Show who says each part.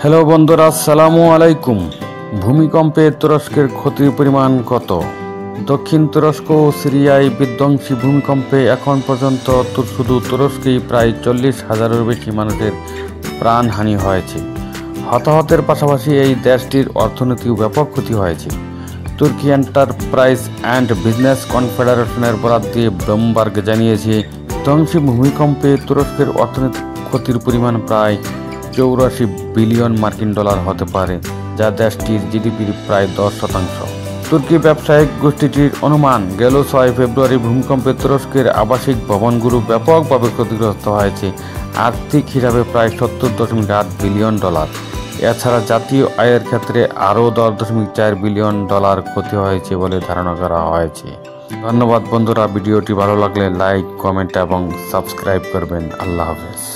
Speaker 1: Hello বন্ধুরা, আসসালামু আলাইকুম। ভূমিকম্পে তুরস্কের ক্ষতির পরিমাণ কত? দক্ষিণ তুরস্ক ও সিরিয়ায় বিধ্বংসী ভূমিকম্পে এখন পর্যন্ত শুধু তুরস্কেই প্রায় 40,000-এর বেশি মানুষের প্রাণহানি হয়েছে। হতাহতের পাশাপাশি এই দেশটির অর্থনীতিও ব্যাপক ক্ষতি হয়েছে। তুর্কি এন্টারপ্রাইজ অ্যান্ড বিজনেস কনফেডারেশনের বরাত দিয়ে ব্লুমবার্গ জানিয়েছে, ধ্বংসী ভূমিকম্পে তুরস্কের অর্থনৈতিক ক্ষতির পরিমাণ প্রায় 84 বিলিয়ন মার্কিন ডলার হতে পারে, যা দেশটির জিডিপির প্রায় 10%। তুর্কি ব্যবসায়িক গোষ্ঠীটির অনুমান, গেল 6 ফেব্রুয়ারি ভূমিকম্পে তুরস্কের আবাসিক ভবনগুলো ব্যাপকভাবে ক্ষতিগ্রস্ত হয়েছে, আর্থিক হিসাবে প্রায় 70.8 বিলিয়ন ডলার। এছাড়া জাতীয় আয়ের ক্ষেত্রে আরও 10.4 বিলিয়ন ডলার ক্ষতি হয়েছে বলে ধারণা করা হয়েছে। ধন্যবাদ বন্ধুরা, ভিডিওটি ভালো লাগলে লাইক, কমেন্ট এবং সাবস্ক্রাইব করবেন। আল্লাহ হাফেজ।